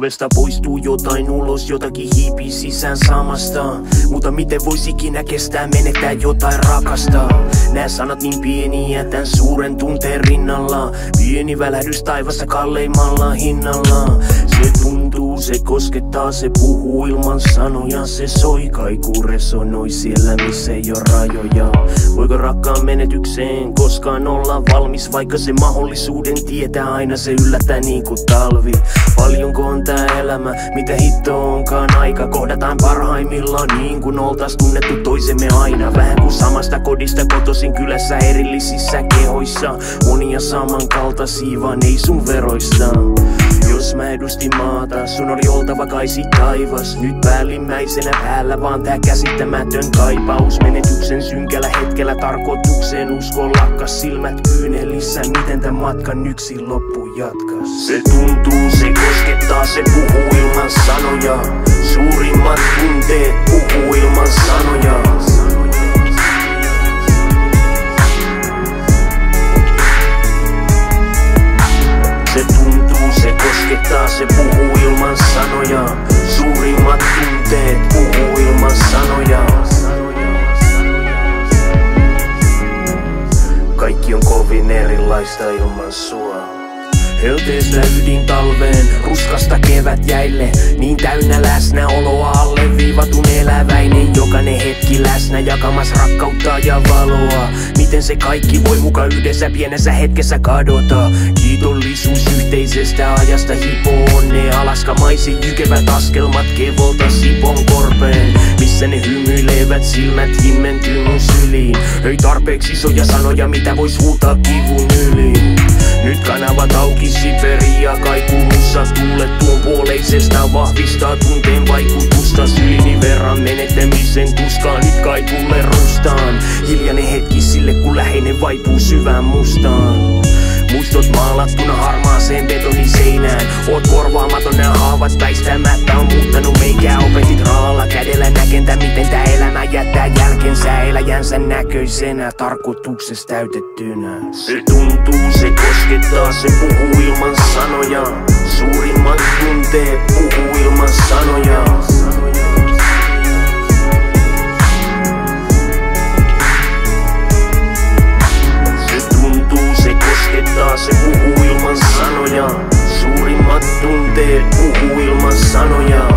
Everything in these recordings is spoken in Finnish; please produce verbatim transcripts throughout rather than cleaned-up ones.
Ovesta poistuu jotain ulos, jotakin hiipii sisään samasta. Mutta miten vois ikinä kestää menettää jotain rakasta? Nää sanat niin pieniä tän suuren tunteen rinnalla. Pieni välähdys taivassa kalleimmalla hinnalla. Se tuntuu, se koskettaa, se puhuu ilman sanoja. Se soi, kaikuu resonoi siellä missä ei oo rajoja. Voiko rakkaan menetykseen koskaan olla valmis? Vaikka se mahdollisuuden tietää, aina se yllättää niin kuin talvi. Paljonko on tää elämä, mitä hitto onkaan aika? Kohdataan parhaimmillaan niin kuin oltais tunnettu toisemme aina. Vähän kuin samasta kodista kotoisin kylässä erillisissä kehoissa. Monia samankaltaisia vaan ei sun veroista. Jos mä edustin maata, sun oli oltava kaisi taivas. Nyt päällimmäisenä päällä vaan tää käsittämätön kaipaus. Menetyksen synkällä hetkellä tarkoitukseen uskon lakkas. Silmät kyynelissä, miten tän matkan yksin loppu jatkas. Se tuntuu, se koskettaa, se puhuu ilman sanoja. Suurimmat tunteet puhuu ilman sanoja. Se tuntuu, se koskettaa, se puhuu ilman sanoja. Suurimmat tunteet puhuu ilman sanoja. Kaikki on kovin erilaista ilman sua. Helteestä ydin talveen, ruskasta kevät jäille. Niin täynnä läsnäoloa alleviivatun eläväinen. Jokainen hetki läsnä jakamas rakkautta ja valoa. Miten se kaikki voi muka yhdessä pienessä hetkessä kadota? Kiitollisuus yhteisestä ajasta hipoo onnea. Alaskamaisin jykevät askelmat kevolta Sipon korpeen. Missä ne hymyilevät silmät himmentyy mun syliin. Ei tarpeeksi isoja sanoja, mitä vois huutaa kivun yli. Nyt kanavat auki, Siberia kaikuu mussa tuulet tuon puoleisesta. Vahvistaa tunteen vaikutusta, sylini verran menettämisen tuskaa. Nyt kai tulle rustaan, hiljainen hetki sille kun läheinen vaipuu syvään mustaan. Muistot maalattuna harmaaseen betoniseinään. Oot korvaamaton, nää haavat väistämättä on muuttanut meikää. Opetit raalla kädellä näkentä, miten tää elämä jättää jälkensä eläjänsä näköisenä, tarkoituksesta täytettynä. Se tuntuu, se koskettaa, se puhuu ilman sanoja. Suurimmat tunteet puhuu ilman sanoja. Se puhuu ilman sanoja. Suurimmat tunteet puhuu ilman sanoja.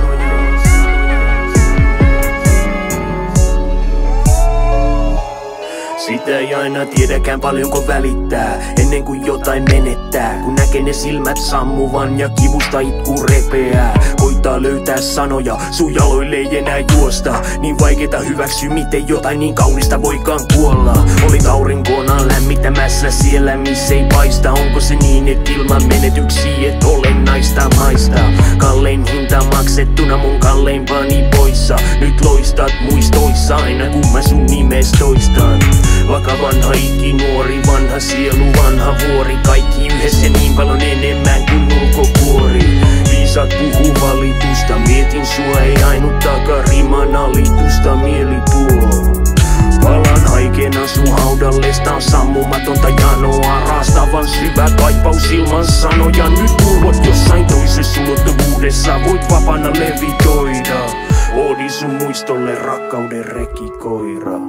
Sitä ei aina tiedäkään paljonko välittää ennen kuin jotain menettää. Kun näkee ne silmät sammuvan ja kivusta itku repeää. Koittaa löytää sanoja, sun jaloille ei enää juosta. Niin vaikeeta hyväksyä, miten jotain niin kaunista voikaan kuolla. Olit aurinkona lämmittämässä siellä missä ei paista. Onko se niin et ilman menetyksiä et olennaista maista? Kallein hinta maksettuna mun kalleimpani poissa. Nyt loistat muistoissa aina kun mä sun nimes toistan. Vaka vanha ikinuori, vanha sielu, vanha vuori. Kaikki yhdessä niin paljon enemmän kuin ulkokuori. Viisat puhuu valitusta, mietin sua ei ainuttakaan riman alitusta mieli tuo. Palan haikeena sun haudallesta on sammumatonta janoa. Raastavan syvä kaipaus ilman sanoja. Nyt turvot jossain toisessa ulottuvuudessa voit vapaana levitoida. Oodi sun muistolle rakkauden rekikoira.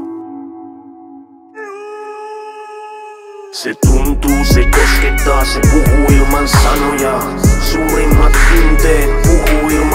Se tuntuu, se koskettaa, se puhuu ilman sanoja. Suurimmat tunteet puhuu ilman